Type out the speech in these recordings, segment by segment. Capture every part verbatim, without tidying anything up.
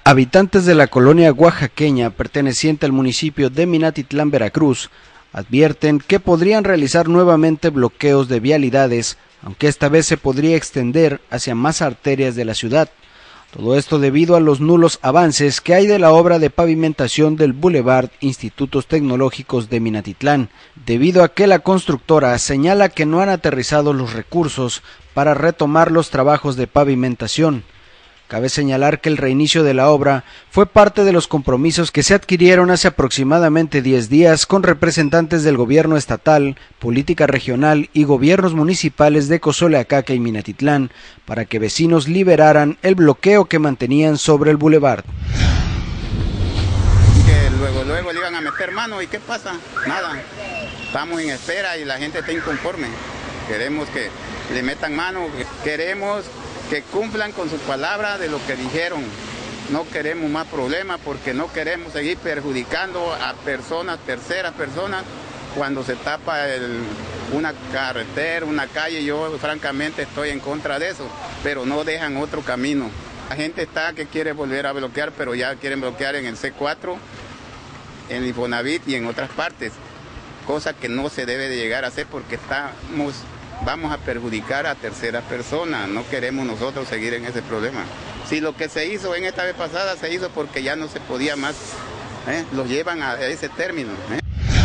Habitantes de la colonia oaxaqueña perteneciente al municipio de Minatitlán, Veracruz, advierten que podrían realizar nuevamente bloqueos de vialidades, aunque esta vez se podría extender hacia más arterias de la ciudad. Todo esto debido a los nulos avances que hay de la obra de pavimentación del Boulevard Institutos Tecnológicos de Minatitlán, debido a que la constructora señala que no han aterrizado los recursos para retomar los trabajos de pavimentación. Cabe señalar que el reinicio de la obra fue parte de los compromisos que se adquirieron hace aproximadamente diez días con representantes del gobierno estatal, política regional y gobiernos municipales de Cozoleacaque y Minatitlán para que vecinos liberaran el bloqueo que mantenían sobre el bulevar. Que luego, luego le iban a meter mano y ¿qué pasa? Nada. Estamos en espera y la gente está inconforme. Queremos que le metan mano, queremos que cumplan con su palabra de lo que dijeron. No queremos más problemas porque no queremos seguir perjudicando a personas, terceras personas, cuando se tapa el, una carretera, una calle. Yo francamente estoy en contra de eso, pero no dejan otro camino. La gente está que quiere volver a bloquear, pero ya quieren bloquear en el C cuatro, en el Infonavit y en otras partes, cosa que no se debe de llegar a hacer porque estamos... vamos a perjudicar a terceras personas, no queremos nosotros seguir en ese problema. Si lo que se hizo en esta vez pasada se hizo porque ya no se podía más, ¿eh? Los llevan a ese término. ¿eh?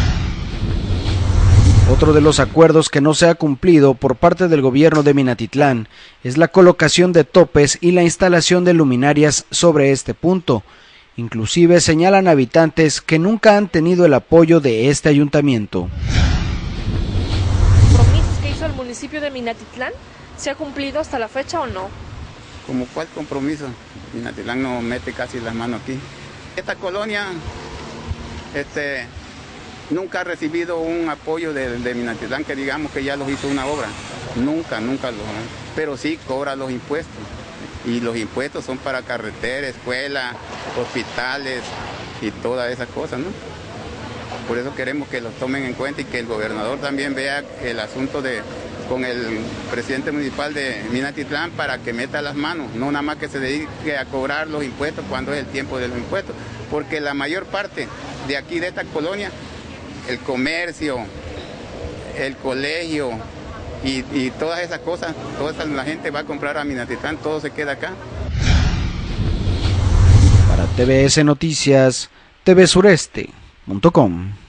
Otro de los acuerdos que no se ha cumplido por parte del gobierno de Minatitlán es la colocación de topes y la instalación de luminarias sobre este punto. Inclusive señalan habitantes que nunca han tenido el apoyo de este ayuntamiento. ¿El municipio de Minatitlán se ha cumplido hasta la fecha o no? ¿Cómo cuál compromiso? Minatitlán no mete casi las manos aquí. Esta colonia este, nunca ha recibido un apoyo de, de Minatitlán que digamos que ya los hizo una obra. Nunca, nunca lo pero sí cobra los impuestos. Y los impuestos son para carreteras, escuelas, hospitales y todas esas cosas, ¿no? Por eso queremos que los tomen en cuenta y que el gobernador también vea el asunto de con el presidente municipal de Minatitlán para que meta las manos, no nada más que se dedique a cobrar los impuestos cuando es el tiempo de los impuestos, porque la mayor parte de aquí, de esta colonia, el comercio, el colegio y, y todas esas cosas, toda esa, la gente va a comprar a Minatitlán, todo se queda acá. Para T V S Noticias, T V Sureste punto com.